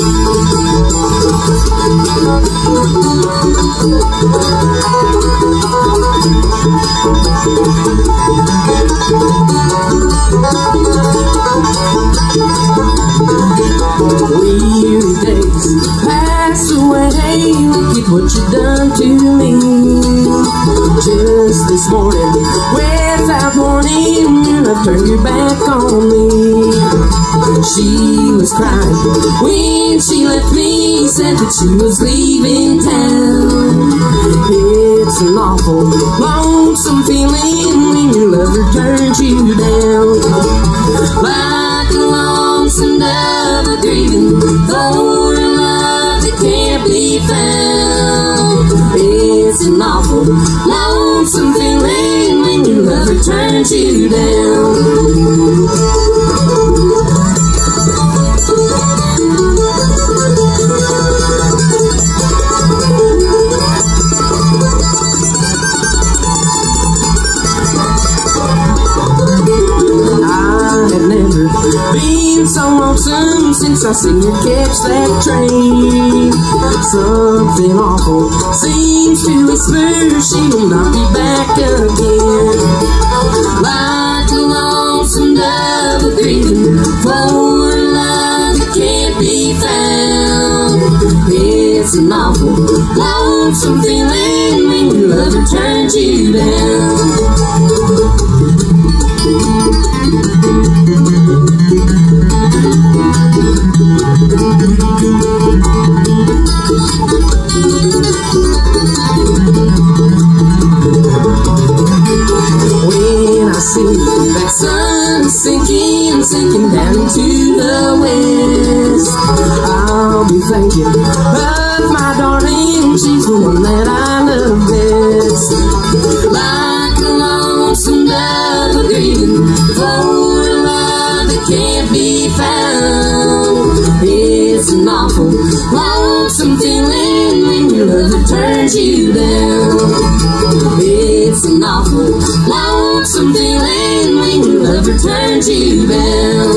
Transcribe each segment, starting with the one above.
Weary days pass away. Look at what you've done to me. Just this morning, without warning, you have turned your back on me. She was crying when she left me, said that she was leaving town. It's an awful, lonesome feeling when your lover turns you down. Like a lonesome dove grieving for a love that can't be found. It's an awful, lonesome feeling when your lover turns you down. Been so lonesome since I seen you catch that train. Something awful seems to whisper she will not be back again. Like a lonesome dove grieving for a love that can't be found. It's an awful, lonesome feeling when your lover turns you down. When I see that sun sinking down into the west, I'll be thinking of my darling. She's the one that I love best. Like a lonesome dove grieving for a love that can't be found. It's an awful, lonesome feeling when your lover turns you down. It's an awful, lonesome feeling when your lover turns you down.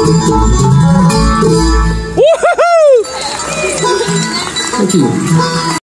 Woohoo! Thank you.